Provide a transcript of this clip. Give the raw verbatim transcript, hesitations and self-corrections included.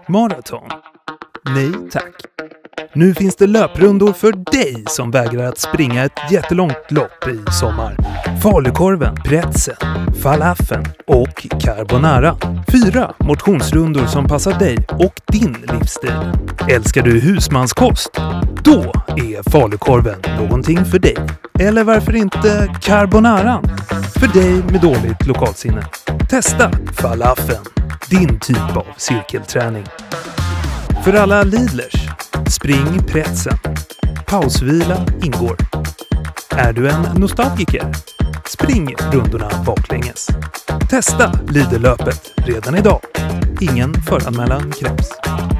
Maraton? Nej tack. Nu finns det löprundor för dig som vägrar att springa ett jättelångt lopp i sommar. Falukorven, pretzel, falafeln och carbonara. Fyra motionsrundor som passar dig och din livsstil. Älskar du husmanskost? Då är falukorven någonting för dig. Eller varför inte carbonaran? För dig med dåligt lokalsinne. Testa falafeln, din typ av cirkelträning. För alla Lidlers, spring pretzeln. Pausvila ingår. Är du en nostalgiker? Spring rundorna baklänges. Testa Lidl-löpet redan idag. Ingen föranmälan krävs.